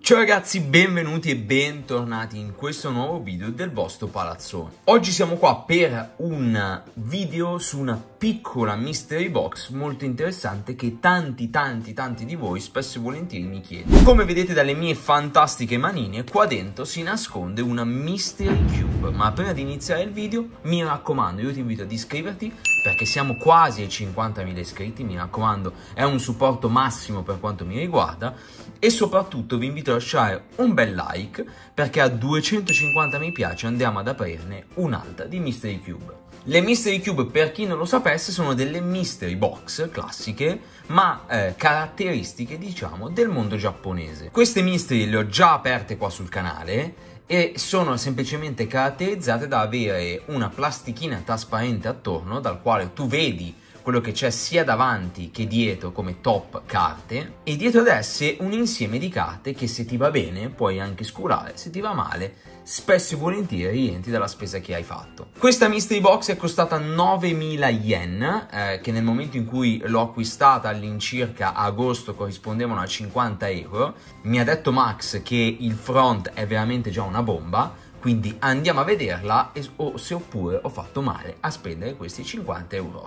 Ciao ragazzi, benvenuti e bentornati in questo nuovo video del vostro palazzone. Oggi siamo qua per un video su una piccola mystery box molto interessante che tanti di voi spesso e volentieri mi chiedono. Come vedete dalle mie fantastiche manine, qua dentro si nasconde una mystery cube. Ma prima di iniziare il video, mi raccomando, io ti invito ad iscriverti perché siamo quasi ai 50.000 iscritti, mi raccomando, è un supporto massimo per quanto mi riguarda. E soprattutto vi invito a lasciare un bel like perché a 250 mi piace andiamo ad aprirne un'altra di Mystery Cube. Le Mystery Cube, per chi non lo sapesse, sono delle mystery box classiche ma caratteristiche, diciamo, del mondo giapponese. Queste mystery le ho già aperte qua sul canale e sono semplicemente caratterizzate da avere una plastichina trasparente attorno dal quale tu vedi quello che c'è sia davanti che dietro come top carte, e dietro ad esse un insieme di carte che se ti va bene puoi anche scurare, se ti va male spesso e volentieri rientri dalla spesa che hai fatto. Questa mystery box è costata 9.000 yen, che nel momento in cui l'ho acquistata all'incirca a agosto corrispondevano a 50 euro. Mi ha detto Max che il front è veramente già una bomba, quindi andiamo a vederla o se oppure ho fatto male a spendere questi 50 euro.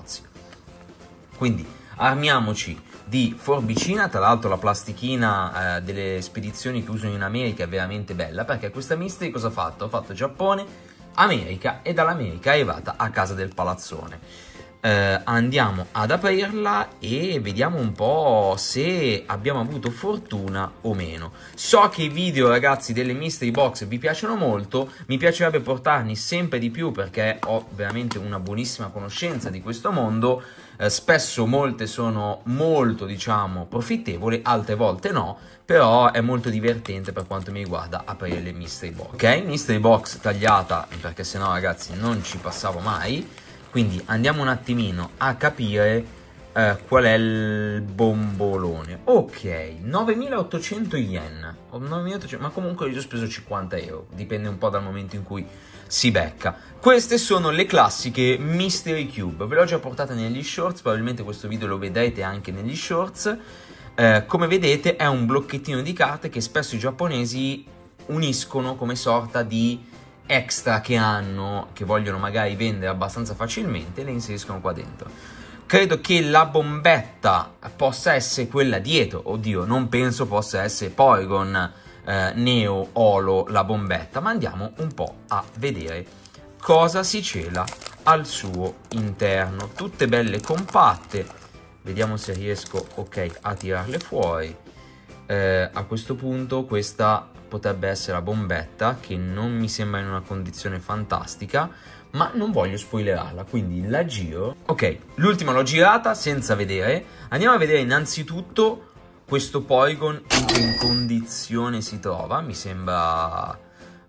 Quindi armiamoci di forbicina. Tra l'altro la plastichina delle spedizioni che usano in America è veramente bella, perché questa mystery cosa ha fatto? Ha fatto Giappone, America e dall'America è arrivata a casa del palazzone. Andiamo ad aprirla e vediamo un po' se abbiamo avuto fortuna o meno. So che i video, ragazzi, delle mystery box vi piacciono molto, mi piacerebbe portarne sempre di più perché ho veramente una buonissima conoscenza di questo mondo. Spesso molte sono molto, diciamo, profittevoli, altre volte no, però è molto divertente per quanto mi riguarda aprire le mystery box. Ok, mystery box tagliata perché sennò, ragazzi, non ci passavo mai. Quindi andiamo un attimino a capire qual è il bombolone. Ok, 9.800 yen, 9.800, ma comunque io ho speso 50 euro, dipende un po' dal momento in cui si becca. Queste sono le classiche mystery cube, ve l'ho già portata negli shorts, probabilmente questo video lo vedrete anche negli shorts. Come vedete è un blocchettino di carte che spesso i giapponesi uniscono come sorta di extra che hanno, che vogliono magari vendere abbastanza facilmente, le inseriscono qua dentro. Credo che la bombetta possa essere quella dietro, oddio, non penso possa essere Porygon, Neo, Holo la bombetta, ma andiamo un po' a vedere cosa si cela al suo interno. Tutte belle compatte, vediamo se riesco, ok, a tirarle fuori. A questo punto questa potrebbe essere la bombetta, che non mi sembra in una condizione fantastica, ma non voglio spoilerarla, quindi la giro. Ok, l'ultima l'ho girata senza vedere. Andiamo a vedere innanzitutto questo Porygon in condizione si trova. Mi sembra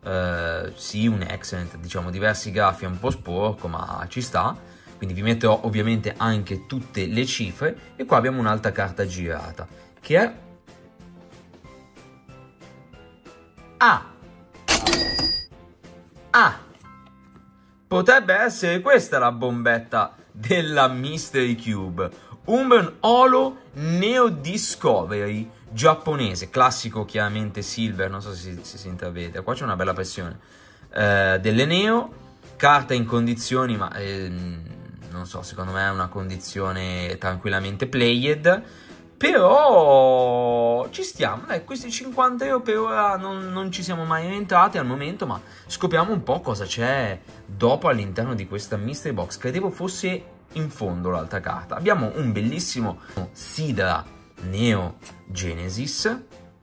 sì, un excellent, diciamo, diversi graffi, è un po' sporco ma ci sta. Quindi vi metterò ovviamente anche tutte le cifre. E qua abbiamo un'altra carta girata che è potrebbe essere questa la bombetta della Mystery Cube. Umbreon Holo Neo Discovery giapponese, classico chiaramente silver, non so se si intravede, qua c'è una bella pressione, delle Neo, carta in condizioni, ma non so, secondo me è una condizione tranquillamente played. Però ci stiamo, questi 50 euro per ora non ci siamo mai rientrati al momento, ma scopriamo un po' cosa c'è dopo all'interno di questa mystery box. Credevo fosse in fondo l'altra carta. Abbiamo un bellissimo Sidra Neo Genesis,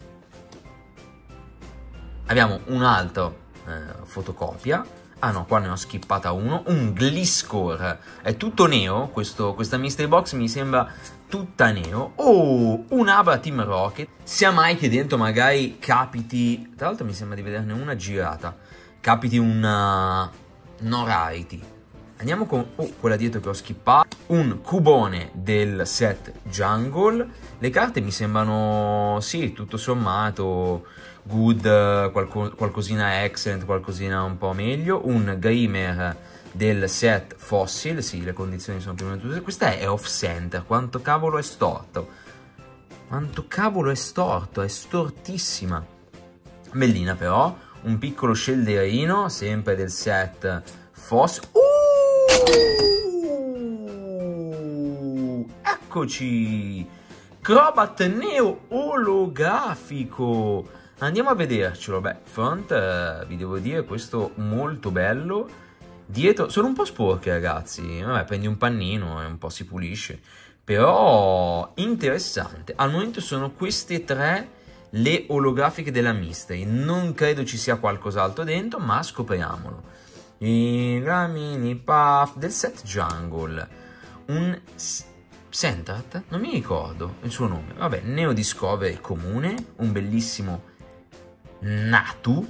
abbiamo un altro fotocopia. Ah no, qua ne ho skippata uno, un Gliscor, è tutto neo, questa mystery box mi sembra tutta neo. Oh, un Abra Team Rocket, sia mai che dentro magari capiti, tra l'altro mi sembra di vederne una girata, capiti una no rarity. Andiamo con quella dietro che ho skippato, un cubone del set Jungle. Le carte mi sembrano, sì, tutto sommato good, qualcosina excellent, qualcosina un po' meglio. Un Grimer del set Fossil, sì, le condizioni sono più o meno tutte. Questa è off center, quanto cavolo è storto. Quanto cavolo è storto, è stortissima. bellina però, un piccolo scelderino, sempre del set Foss. Eccoci! Crobat Neo olografico. Andiamo a vedercelo. Beh, front, vi devo dire, questo molto bello. Dietro, sono un po' sporche, ragazzi. Vabbè, prendi un pannino e un po' si pulisce. Però, interessante. Al momento sono queste tre le olografiche della Mystery. Non credo ci sia qualcos'altro dentro, ma scopriamolo. I Ramini Puff del set Jungle. Un Sentrat? Non mi ricordo il suo nome. Vabbè, Neo Discovery comune. Un bellissimo Natu.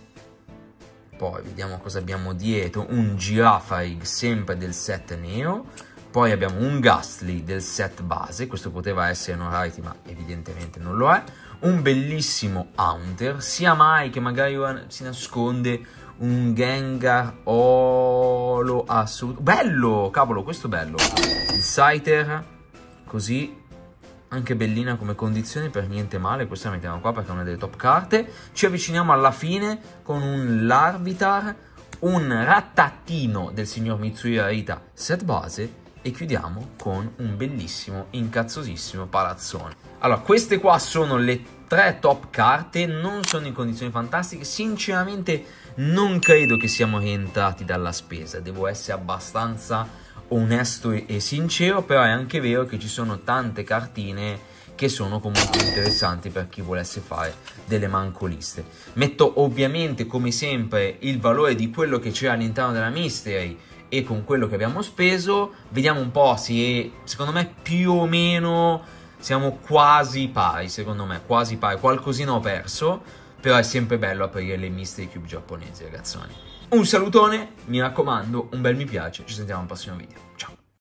Poi vediamo cosa abbiamo dietro. Un Girafarig sempre del set Neo. Poi abbiamo un Ghastly del set base. Questo poteva essere un rarity, ma evidentemente non lo è. Un bellissimo Haunter. Sia mai che magari si nasconde un Gengar Olo assoluto. Bello! Cavolo, questo è bello. Il Scyther. Così, anche bellina come condizione, per niente male. Questa la mettiamo qua perché è una delle top carte. Ci avviciniamo alla fine con un Larvitar, un Rattattino del signor Mitsuya Rita set base e chiudiamo con un bellissimo, incazzosissimo Palazzone. Allora, queste qua sono le tre top carte, non sono in condizioni fantastiche. Sinceramente non credo che siamo rientrati dalla spesa, devo essere abbastanza onesto e sincero, però è anche vero che ci sono tante cartine che sono comunque interessanti per chi volesse fare delle mancoliste. Metto ovviamente come sempre il valore di quello che c'è all'interno della Mystery e con quello che abbiamo speso, vediamo un po' se secondo me più o meno siamo quasi pari, secondo me quasi pari, qualcosina ho perso, però è sempre bello aprire le Mystery Cube giapponesi, ragazzoni. Un salutone, mi raccomando, un bel mi piace, ci sentiamo al prossimo video, ciao!